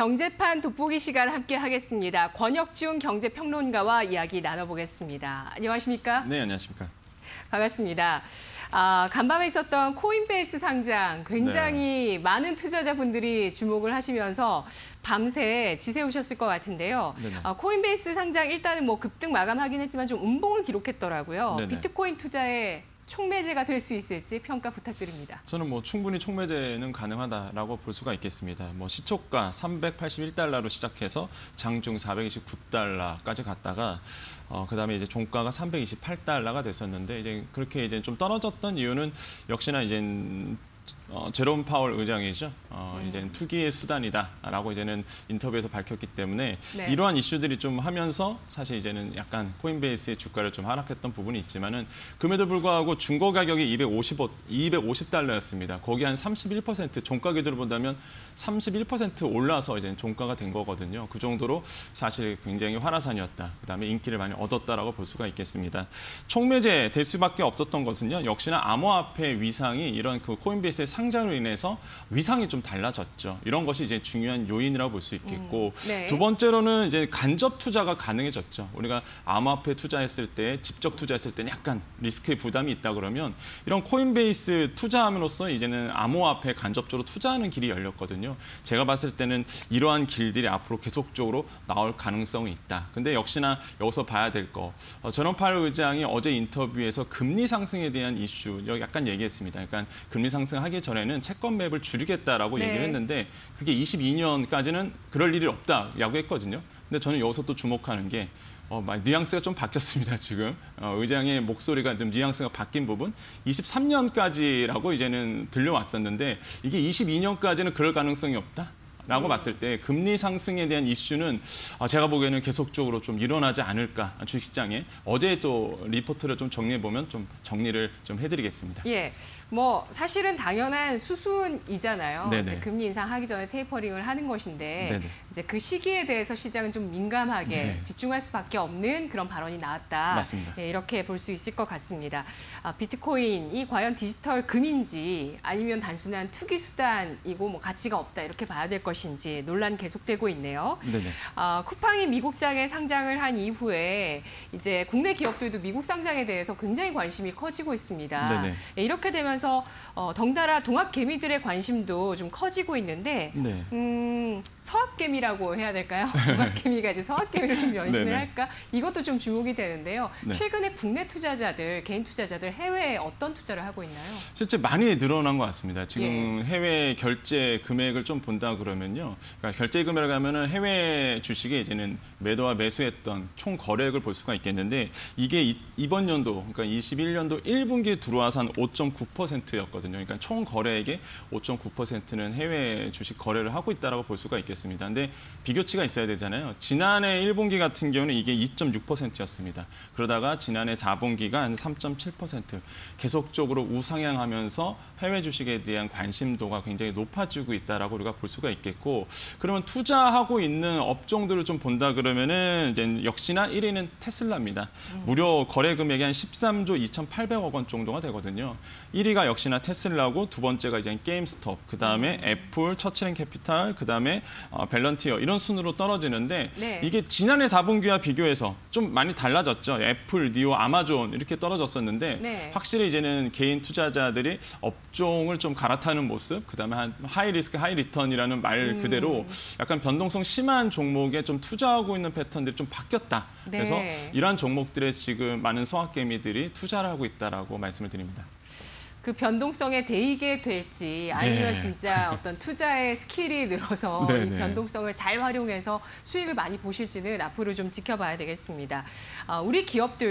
경제판 돋보기 시간 함께 하겠습니다. 권혁중 경제평론가와 이야기 나눠보겠습니다. 안녕하십니까? 네, 안녕하십니까? 반갑습니다. 간밤에 있었던 코인베이스 상장 굉장히 많은 투자자분들이 주목을 하시면서 밤새 지새우셨을 것 같은데요. 코인베이스 상장 일단은 뭐 급등 마감하긴 했지만 좀 음봉을 기록했더라고요. 네네. 비트코인 투자에 촉매제가 될 수 있을지 평가 부탁드립니다. 저는 뭐 충분히 촉매제는 가능하다라고 볼 수가 있겠습니다. 뭐 시초가 381달러로 시작해서 장중 429달러까지 갔다가 그다음에 이제 종가가 328달러가 됐었는데 이제 그렇게 이제 좀 떨어졌던 이유는 역시나 이제 제롬 파월 의장이죠. 이제는 투기의 수단이다라고 이제는 인터뷰에서 밝혔기 때문에 이러한 이슈들이 좀 하면서 사실 이제는 약간 코인베이스의 주가를 좀 하락했던 부분이 있지만은 그럼에도 불구하고 중고 가격이 250달러였습니다. 거기 한 31% 종가 기준으로 본다면 31% 올라서 이제 종가가 된 거거든요. 그 정도로 사실 굉장히 활화산이었다. 그다음에 인기를 많이 얻었다라고 볼 수가 있겠습니다. 촉매제 될 수밖에 없었던 것은요. 역시나 암호화폐 위상이 이런 그 코인베이스의 상장으로 인해서 위상이 좀 달라졌죠. 이런 것이 이제 중요한 요인이라고 볼 수 있겠고 두 번째로는 이제 간접 투자가 가능해졌죠. 우리가 암호화폐 투자했을 때, 직접 투자했을 때는 약간 리스크의 부담이 있다 그러면 이런 코인베이스 투자함으로써 이제는 암호화폐 간접적으로 투자하는 길이 열렸거든요. 제가 봤을 때는 이러한 길들이 앞으로 계속적으로 나올 가능성이 있다. 근데 역시나 여기서 봐야 될 거. 제롬 파월 의장이 어제 인터뷰에서 금리 상승에 대한 이슈 여기 약간 얘기했습니다. 그러니까 금리 상승하기 전에는 채권 매입을 줄이겠다라고 얘기를 했는데 그게 22년까지는 그럴 일이 없다라고 했거든요. 근데 저는 여기서 또 주목하는 게 뉘앙스가 좀 바뀌었습니다, 지금. 의장의 목소리가 좀 뉘앙스가 바뀐 부분. 23년까지라고 이제는 들려왔었는데 이게 22년까지는 그럴 가능성이 없다? 라고 봤을 때 금리 상승에 대한 이슈는 제가 보기에는 계속적으로 좀 일어나지 않을까 주식시장에 어제 또 리포트를 좀 정리해보면 좀 정리를 좀 해드리겠습니다. 예, 뭐 사실은 당연한 수순이잖아요. 네네. 이제 금리 인상하기 전에 테이퍼링을 하는 것인데 네네. 이제 그 시기에 대해서 시장은 좀 민감하게 네. 집중할 수밖에 없는 그런 발언이 나왔다. 맞습니다. 예, 이렇게 볼 수 있을 것 같습니다. 비트코인이 과연 디지털 금인지 아니면 단순한 투기 수단이고 뭐 가치가 없다 이렇게 봐야 될 것인지 논란 계속되고 있네요. 네네. 쿠팡이 미국장에 상장을 한 이후에 이제 국내 기업들도 미국 상장에 대해서 굉장히 관심이 커지고 있습니다. 네네. 예, 이렇게 되면서 덩달아 동학 개미들의 관심도 좀 커지고 있는데 서학 개미라고 해야 될까요? 동학 개미가 이제 서학 개미로 좀 변신을 네네. 할까? 이것도 좀 주목이 되는데요. 네. 최근에 국내 투자자들, 개인 투자자들 해외에 어떤 투자를 하고 있나요? 실제 많이 늘어난 것 같습니다. 지금 해외 결제 금액을 좀 본다 그러면요. 그러니까 결제 금액을 하면은 해외 주식에 이제는 매도와 매수했던 총 거래액을 볼 수가 있겠는데 이게 이번 연도, 그러니까 21년도 1분기에 들어와서 한 5.9%였거든요. 그러니까 총 거래액의 5.9%는 해외 주식 거래를 하고 있다라고 볼 수가 있겠습니다. 근데 비교치가 있어야 되잖아요. 지난해 1분기 같은 경우는 이게 2.6%였습니다. 그러다가 지난해 4분기가 한 3.7% 계속적으로 우상향하면서 해외 주식에 대한 관심도가 굉장히 높아지고 있다라고 우리가 볼 수가 있겠고 그러면 투자하고 있는 업종들을 좀 본다 그러면은 이제 역시나 1위는 테슬라입니다. 무려 거래 금액이 한 13조 2,800억 원 정도가 되거든요. 1위가 역시나 테슬라고 두 번째가 이제 게임스톱, 그다음에 애플, 처치랜캐피탈, 그다음에 벨런티어 이런 순으로 떨어지는데 이게 지난해 4분기와 비교해서 좀 많이 달라졌죠. 애플, 니오, 아마존 이렇게 떨어졌었는데 확실히 이제는 개인 투자자들이 업종을 좀 갈아타는 모습, 그다음에 한 하이 리스크, 하이 리턴이라는 말 그대로 약간 변동성 심한 종목에 좀 투자하고 있는 패턴들이 좀 바뀌었다. 그래서 이러한 종목들에 지금 많은 서학개미들이 투자를 하고 있다라고 말씀을 드립니다. 그 변동성에 대이게 될지 아니면 진짜 어떤 투자의 스킬이 늘어서 이 변동성을 잘 활용해서 수익을 많이 보실지는 앞으로 좀 지켜봐야 되겠습니다. 우리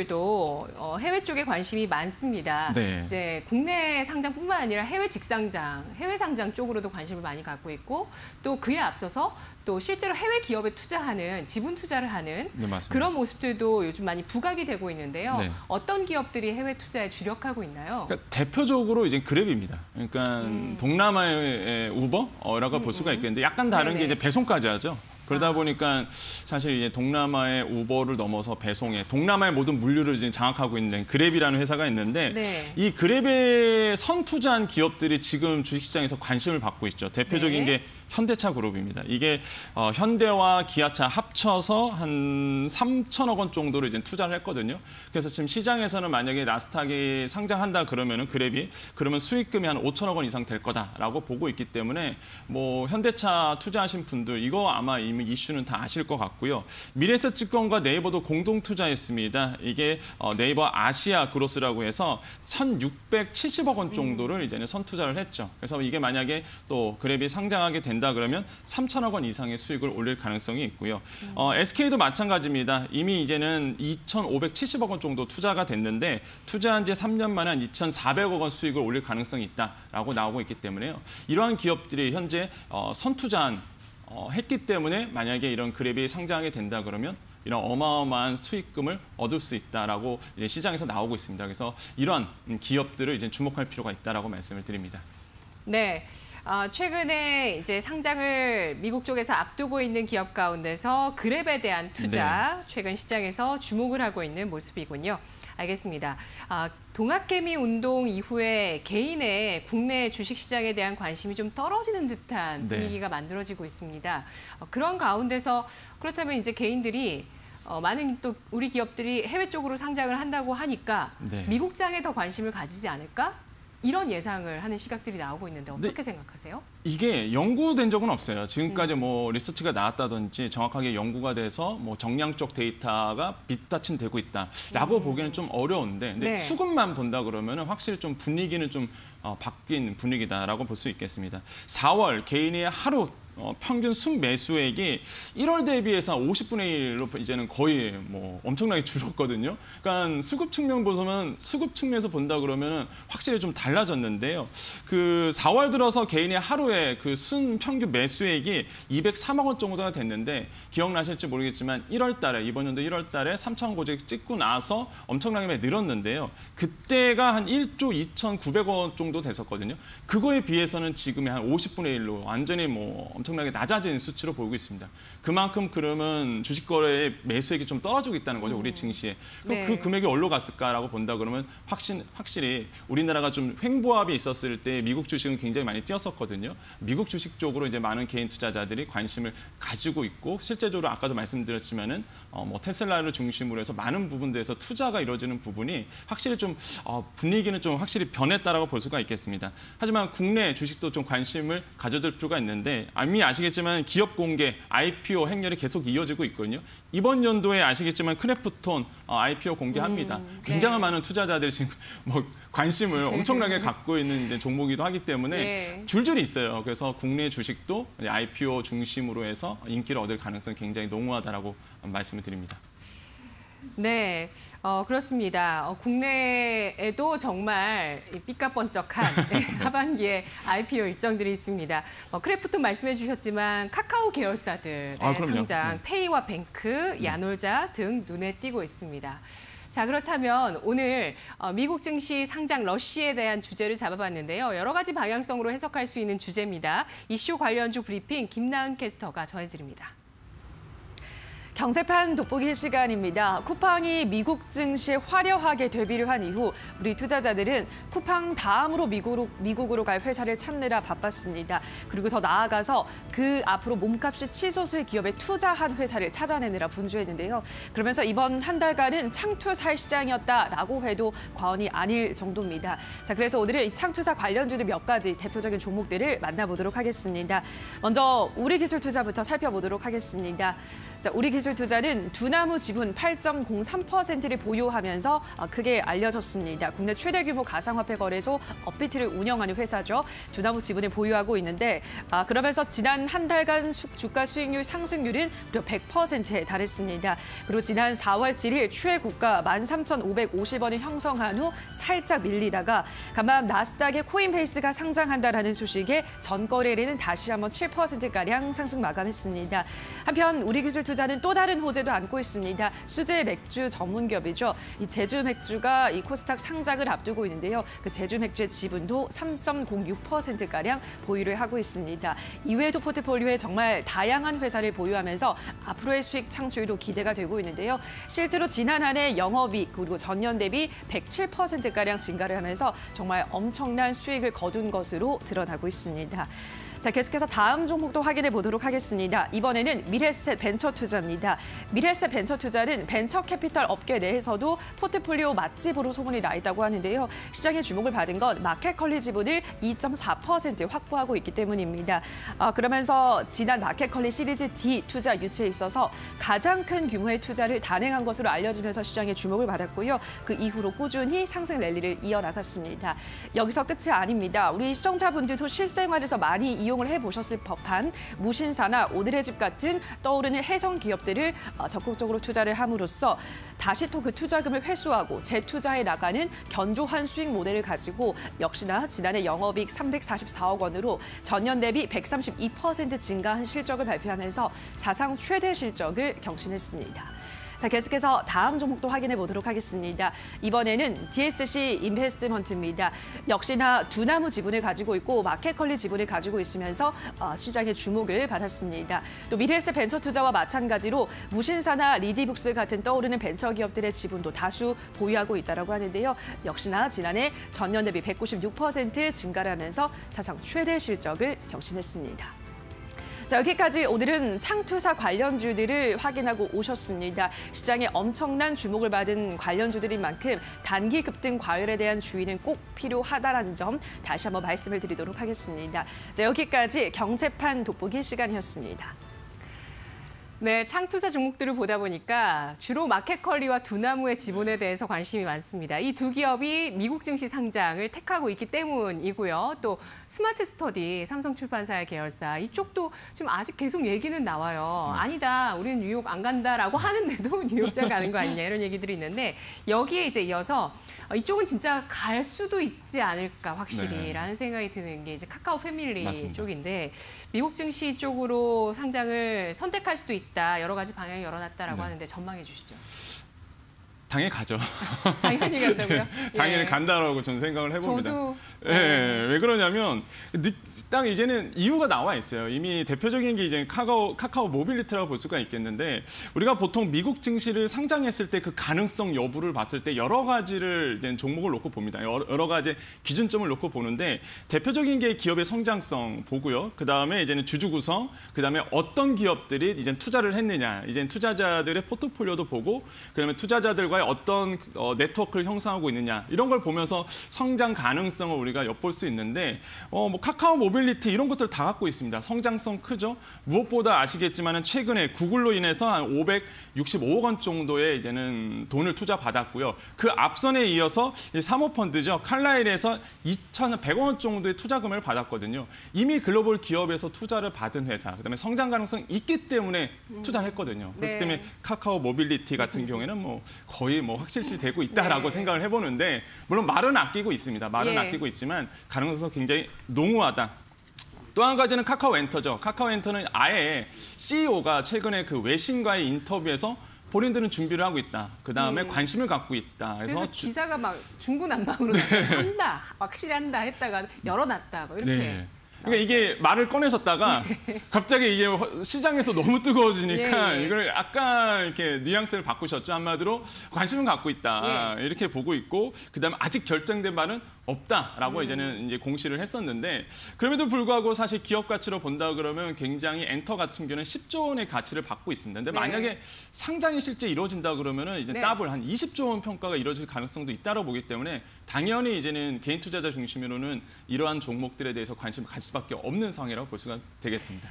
기업들도 해외 쪽에 관심이 많습니다. 이제 국내 상장뿐만 아니라 해외 직상장, 해외 상장 쪽으로도 관심을 많이 갖고 있고 또 그에 앞서서 또 실제로 해외 기업에 투자하는, 지분 투자를 하는 그런 모습들도 요즘 많이 부각이 되고 있는데요. 어떤 기업들이 해외 투자에 주력하고 있나요? 그러니까 대표적으로 이제 그랩입니다. 그러니까 동남아의 우버라고 볼 수가 있겠는데 약간 다른 게 이제 배송까지 하죠. 그러다 보니까 사실 이제 동남아의 우버를 넘어서 배송에 동남아의 모든 물류를 지금 장악하고 있는 그랩이라는 회사가 있는데 이 그랩에 선투자한 기업들이 지금 주식시장에서 관심을 받고 있죠. 대표적인 게 현대차 그룹입니다. 이게 현대와 기아차 합쳐서 한 3천억 원 정도를 이제 투자를 했거든요. 그래서 지금 시장에서는 만약에 나스닥이 상장한다 그러면은 그랩이 그러면 수익금이 한 5천억 원 이상 될 거다라고 보고 있기 때문에 뭐 현대차 투자하신 분들 이거 아마 이미 이슈는 다 아실 것 같고요. 미래에셋증권과 네이버도 공동 투자했습니다. 이게 네이버 아시아 그로스라고 해서 1,670억 원 정도를 이제는 선투자를 했죠. 그래서 이게 만약에 또 그랩이 상장하게 된다 그러면 3천억 원 이상의 수익을 올릴 가능성이 있고요. SK도 마찬가지입니다. 이미 이제는 2,570억 원 정도 투자가 됐는데 투자한 지 3년 만에 한 2,400억 원 수익을 올릴 가능성이 있다라고 나오고 있기 때문에요. 이러한 기업들이 현재 선투자한 했기 때문에 만약에 이런 그랩이 상장하게 된다 그러면 이런 어마어마한 수익금을 얻을 수 있다라고 이제 시장에서 나오고 있습니다. 그래서 이러한 기업들을 이제 주목할 필요가 있다라고 말씀을 드립니다. 네. 최근에 이제 상장을 미국 쪽에서 앞두고 있는 기업 가운데서 그랩에 대한 투자, 최근 시장에서 주목을 하고 있는 모습이군요. 알겠습니다. 동학개미 운동 이후에 개인의 국내 주식시장에 대한 관심이 좀 떨어지는 듯한 분위기가 만들어지고 있습니다. 그런 가운데서 그렇다면 이제 개인들이 많은 또 우리 기업들이 해외 쪽으로 상장을 한다고 하니까 미국장에 더 관심을 가지지 않을까? 이런 예상을 하는 시각들이 나오고 있는데 어떻게 생각하세요? 이게 연구된 적은 없어요. 지금까지 뭐 리서치가 나왔다든지 정확하게 연구가 돼서 뭐 정량적 데이터가 빗받침되고 있다라고 보기는 좀 어려운데 근데 수급만 본다 그러면은 확실히 좀 분위기는 좀 바뀐 분위기다라고 볼 수 있겠습니다. 4월 개인의 하루 평균 순매수액이 1월 대비해서 50분의 1로 이제는 거의 뭐 엄청나게 줄었거든요. 그러니까 수급 측면에서 본다 그러면은 확실히 좀 달라졌는데요. 그 4월 들어서 개인의 하루에 그 순 평균 매수액이 203억 원 정도가 됐는데 기억나실지 모르겠지만 1월 달에 이번 연도 1월 달에 3천 고객 찍고 나서 엄청나게 늘었는데요. 그때가 한 1조 2,900억 원 정도 됐었거든요. 그거에 비해서는 지금의 한 50분의 1로 완전히 뭐 엄청나게 낮아진 수치로 보이고 있습니다. 그만큼 그러면 주식 거래의 매수액이 좀 떨어지고 있다는 거죠. 우리 증시에. 그럼 그 금액이 어디로 갔을까라고 본다 그러면 확실히 우리나라가 좀 횡보합이 있었을 때 미국 주식은 굉장히 많이 뛰었었거든요. 미국 주식 쪽으로 이제 많은 개인 투자자들이 관심을 가지고 있고 실제적으로 아까도 말씀드렸지만은 뭐 테슬라를 중심으로 해서 많은 부분들에서 투자가 이루어지는 부분이 확실히 좀 분위기는 좀 확실히 변했다라고 볼 수가 있겠습니다. 하지만 국내 주식도 좀 관심을 가져둘 필요가 있는데 이미 아시겠지만 기업 공개, IPO 행렬이 계속 이어지고 있거든요. 이번 연도에 아시겠지만 크래프톤 IPO 공개합니다. 굉장히 많은 투자자들이 지금 뭐 관심을 엄청나게 갖고 있는 이제 종목이기도 하기 때문에 줄줄이 있어요. 그래서 국내 주식도 IPO 중심으로 해서 인기를 얻을 가능성이 굉장히 농후하다라고 말씀을 드립니다. 네, 그렇습니다. 국내에도 정말 삐까뻔쩍한 하반기에 IPO 일정들이 있습니다. 크래프톤 말씀해 주셨지만 카카오 계열사들의 상장, 페이와 뱅크, 야놀자 등 눈에 띄고 있습니다. 자, 그렇다면 오늘 미국 증시 상장 러쉬에 대한 주제를 잡아봤는데요. 여러 가지 방향성으로 해석할 수 있는 주제입니다. 이슈 관련주 브리핑 김나은 캐스터가 전해드립니다. 경제판 돋보기 시간입니다. 쿠팡이 미국 증시에 화려하게 데뷔를 한 이후 우리 투자자들은 쿠팡 다음으로 미국으로 갈 회사를 찾느라 바빴습니다. 그리고 더 나아가서 그 앞으로 몸값이 치솟을 기업에 투자한 회사를 찾아내느라 분주했는데요. 그러면서 이번 한 달간은 창투사의 시장이었다라고 해도 과언이 아닐 정도입니다. 자, 그래서 오늘은 이 창투사 관련주들 몇 가지 대표적인 종목들을 만나보도록 하겠습니다. 먼저 우리기술투자부터 살펴보도록 하겠습니다. 자, 우리기술투자는 두나무 지분 8.03%를 보유하면서 크게 알려졌습니다. 국내 최대 규모 가상화폐 거래소 업비트를 운영하는 회사죠. 두나무 지분을 보유하고 있는데 그러면서 지난 한 달간 주가 수익률 상승률은 무려 100%에 달했습니다. 그리고 지난 4월 7일 최고가 13,550원을 형성한 후 살짝 밀리다가 간밤 나스닥의 코인베이스가 상장한다라는 소식에 전거래일에는 다시 한번 7%가량 상승 마감했습니다. 한편 우리기술투자는 또 다른 호재도 안고 있습니다. 수제 맥주 전문 기업이죠. 이 제주 맥주가 이 코스닥 상장을 앞두고 있는데요. 그 제주 맥주의 지분도 3.06%가량 보유를 하고 있습니다. 이외에도 포트폴리오에 정말 다양한 회사를 보유하면서 앞으로의 수익 창출도 기대가 되고 있는데요. 실제로 지난 한 해 영업이익 그리고 전년 대비 107%가량 증가를 하면서 정말 엄청난 수익을 거둔 것으로 드러나고 있습니다. 자, 계속해서 다음 종목도 확인해 보도록 하겠습니다. 이번에는 미래에셋 벤처 투자입니다. 미래에셋 벤처 투자는 벤처 캐피털 업계 내에서도 포트폴리오 맛집으로 소문이 나 있다고 하는데요. 시장의 주목을 받은 건 마켓컬리 지분을 2.4% 확보하고 있기 때문입니다. 그러면서 지난 마켓컬리 시리즈 D 투자 유치에 있어서 가장 큰 규모의 투자를 단행한 것으로 알려지면서 시장의 주목을 받았고요. 그 이후로 꾸준히 상승 랠리를 이어나갔습니다. 여기서 끝이 아닙니다. 우리 시청자분들도 실생활에서 많이 이용을 해보셨을 법한 무신사나 오늘의 집 같은 떠오르는 해성 기업들을 적극적으로 투자를 함으로써 다시 또 그 투자금을 회수하고 재투자해 나가는 견조한 수익 모델을 가지고 역시나 지난해 영업이익 344억 원으로 전년 대비 132% 증가한 실적을 발표하면서 사상 최대 실적을 경신했습니다. 자, 계속해서 다음 종목도 확인해 보도록 하겠습니다. 이번에는 DSC 인베스트먼트입니다. 역시나 두나무 지분을 가지고 있고 마켓컬리 지분을 가지고 있으면서 시장의 주목을 받았습니다. 또 미래에셋 벤처 투자와 마찬가지로 무신사나 리디북스 같은 떠오르는 벤처 기업들의 지분도 다수 보유하고 있다고 하는데요. 역시나 지난해 전년 대비 196% 증가를 하면서 사상 최대 실적을 경신했습니다. 자, 여기까지 오늘은 창투사 관련주들을 확인하고 오셨습니다. 시장에 엄청난 주목을 받은 관련주들인 만큼 단기 급등 과열에 대한 주의는 꼭 필요하다라는 점 다시 한번 말씀을 드리도록 하겠습니다. 자, 여기까지 경제판 돋보기 시간이었습니다. 네, 창투사 종목들을 보다 보니까 주로 마켓컬리와 두나무의 지분에 대해서 관심이 많습니다. 이 두 기업이 미국 증시 상장을 택하고 있기 때문이고요. 또 스마트 스터디, 삼성출판사의 계열사 이쪽도 지금 아직 계속 얘기는 나와요. 아니다, 우리는 뉴욕 안 간다라고 하는데도 뉴욕장 가는 거 아니냐 이런 얘기들이 있는데 여기에 이제 이어서 이쪽은 진짜 갈 수도 있지 않을까 확실히라는 생각이 드는 게 이제 카카오 패밀리 맞습니다. 쪽인데 미국 증시 쪽으로 상장을 선택할 수도 있다. 여러 가지 방향이 열어놨다라고 하는데 전망해 주시죠. 당연히 가죠. 당연히 간다고요? 당연히 간다라고 저는 생각을 해봅니다. 저도. 왜 그러냐면 딱 이제는 이유가 나와 있어요. 이미 대표적인 게 이제 카카오 모빌리티라고 볼 수가 있겠는데 우리가 보통 미국 증시를 상장했을 때 그 가능성 여부를 봤을 때 여러 가지를 이제 종목을 놓고 봅니다. 여러 가지 기준점을 놓고 보는데 대표적인 게 기업의 성장성 보고요. 그 다음에 이제는 주주 구성, 그 다음에 어떤 기업들이 이제 투자를 했느냐, 이제 투자자들의 포트폴리오도 보고, 그다음에 투자자들과의 어떤 네트워크를 형성하고 있느냐 이런 걸 보면서 성장 가능성을 우리가 엿볼 수 있는데 뭐 카카오 모빌리티 이런 것들 다 갖고 있습니다. 성장성 크죠. 무엇보다 아시겠지만은 최근에 구글로 인해서 한 565억 원 정도의 이제는 돈을 투자 받았고요. 그 앞선에 이어서 사모펀드죠. 칼라일에서 2,100억 원 정도의 투자금을 받았거든요. 이미 글로벌 기업에서 투자를 받은 회사, 그다음에 성장 가능성 있기 때문에 투자를 했거든요. 그렇기 때문에 카카오 모빌리티 같은 경우에는 뭐 거의 뭐 확실시 되고 있다라고 생각을 해보는데 물론 말은 아끼고 있습니다. 말은 아끼고 있지만 가능성은 굉장히 농후하다. 또 한 가지는 카카오엔터죠. 카카오엔터는 아예 CEO가 최근에 그 외신과의 인터뷰에서 본인들은 준비를 하고 있다. 그다음에 관심을 갖고 있다. 그래서 기사가 막 중구난방으로 한다, 확실히 한다 했다가 열어놨다, 뭐 이렇게. 네. 그러니까 이게 말을 꺼내셨다가 갑자기 이게 시장에서 너무 뜨거워지니까 이걸 약간 이렇게 뉘앙스를 바꾸셨죠. 한마디로 관심을 갖고 있다. 이렇게 보고 있고 그다음에 아직 결정된 바는 없다라고 이제는 이제 공시를 했었는데 그럼에도 불구하고 사실 기업 가치로 본다 그러면 굉장히 엔터 같은 경우는 10조 원의 가치를 받고 있습니다. 근데 만약에 상장이 실제 이루어진다 그러면은 이제 더블 한 20조 원 평가가 이루어질 가능성도 있다고 보기 때문에 당연히 이제는 개인 투자자 중심으로는 이러한 종목들에 대해서 관심을 가질 수밖에 없는 상황이라고 볼 수가 되겠습니다.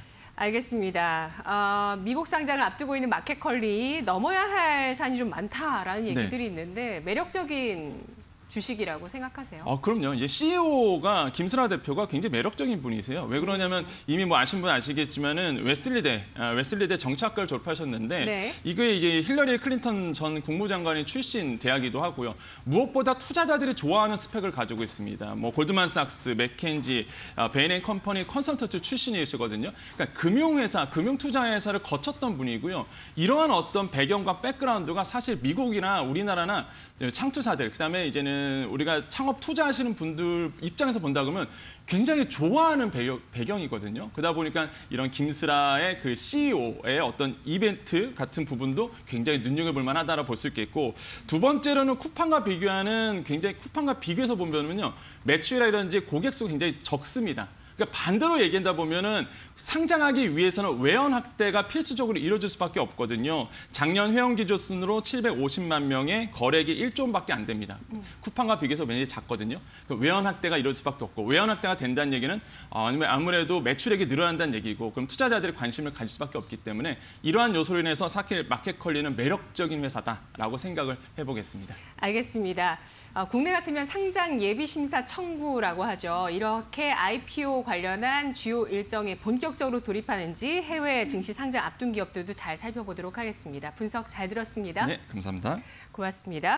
알겠습니다. 미국 상장을 앞두고 있는 마켓컬리 넘어야 할 산이 좀 많다라는 얘기들이 있는데 매력적인 주식이라고 생각하세요? 그럼요. 이제 CEO가 김슬아 대표가 굉장히 매력적인 분이세요. 왜 그러냐면 이미 뭐 아신 분 아시겠지만은 웨슬리대 정치학과를 졸업하셨는데 이게 이제 힐러리 클린턴 전 국무장관이 출신 대학이기도 하고요. 무엇보다 투자자들이 좋아하는 스펙을 가지고 있습니다. 뭐 골드만삭스, 맥켄지, 베인&컴퍼니 컨설턴트 출신이시거든요. 그러니까 금융회사, 금융투자회사를 거쳤던 분이고요. 이러한 어떤 배경과 백그라운드가 사실 미국이나 우리나라나 창투사들, 그다음에 이제는 우리가 창업 투자하시는 분들 입장에서 본다 그러면 굉장히 좋아하는 배경이거든요. 그러다 보니까 이런 김슬아의 그 CEO의 어떤 이벤트 같은 부분도 굉장히 눈여겨볼 만하다고 볼 수 있겠고 두 번째로는 쿠팡과 비교해서 보면요. 매출이라든지 고객 수가 굉장히 적습니다. 그러니까 반대로 얘기한다 보면은 상장하기 위해서는 회원 확대가 필수적으로 이루어질 수밖에 없거든요. 작년 회원 기조 순으로 750만 명의 거래액이 1조 원밖에 안 됩니다. 쿠팡과 비교해서 굉장히 작거든요. 그 회원 확대가 이루어질 수밖에 없고 회원 확대가 된다는 얘기는 아무래도 매출액이 늘어난다는 얘기고 그럼 투자자들이 관심을 가질 수밖에 없기 때문에 이러한 요소로 인해서 마켓컬리는 매력적인 회사다라고 생각을 해보겠습니다. 알겠습니다. 국내 같으면 상장 예비 심사 청구라고 하죠. 이렇게 IPO 관련한 주요 일정에 본격적으로 돌입하는지 해외 증시 상장 앞둔 기업들도 잘 살펴보도록 하겠습니다. 분석 잘 들었습니다. 네, 감사합니다. 고맙습니다.